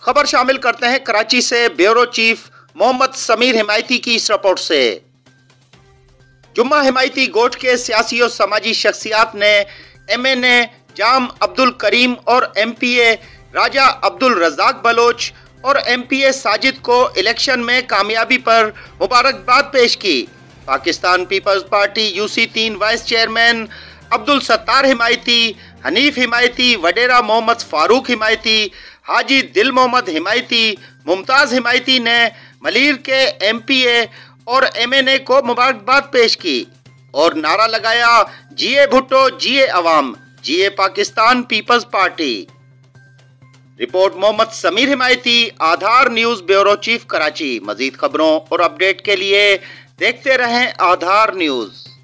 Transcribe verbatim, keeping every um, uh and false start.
खबर शामिल करते हैं कराची से ब्यूरो चीफ मोहम्मद समीर हिमायती की इस रिपोर्ट से। जुम्मा हिमायती गोट के सियासी और समाजी शख्सियात ने M N A Jam Abdul Karim और M P A Raja Abdul Razzaq Baloch और एम पी ए साजिद को इलेक्शन में कामयाबी पर मुबारकबाद पेश की। Pakistan peoples party U C तीन वाइस चेयरमैन अब्दुल सत्तार हिमायती, हनीफ हिमायती, वडेरा मोहम्मद फारूक हिमायती, हाजी दिल मोहम्मद हिमायती, मुमताज़ हिमायती ने मलीर के एम पी ए और एम एन ए को मुबारकबाद पेश की और नारा लगाया, जिए भुट्टो जिए अवाम, जिए Pakistan peoples party. Report Mohammad Sameer Himayati, Aadhaar news bureau chief Karachi. मजीद खबरों और अपडेट के लिए देखते रहें आधार न्यूज़।